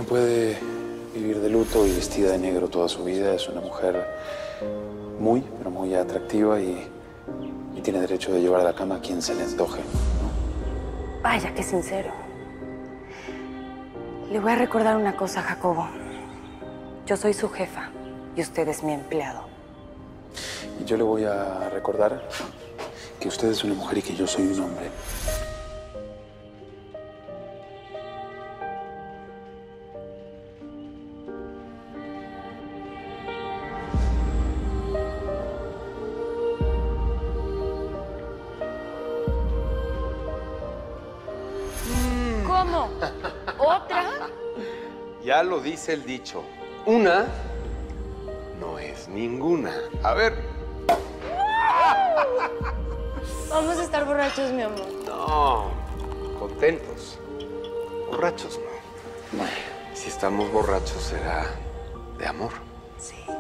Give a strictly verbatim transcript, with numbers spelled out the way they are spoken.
puede vivir de luto y vestida de negro toda su vida. Es una mujer muy, pero muy atractiva y, y tiene derecho de llevar a la cama a quien se le antoje, ¿no? Vaya, qué sincero. Le voy a recordar una cosa, Jacobo. Yo soy su jefa y usted es mi empleado. Y yo le voy a recordar que usted es una mujer y que yo soy un hombre. ¿Cómo? ¿Otra? Ya lo dice el dicho. Una no es ninguna. A ver. Vamos a estar borrachos, mi amor. No, contentos. Borrachos no. Si estamos borrachos será de amor. Sí.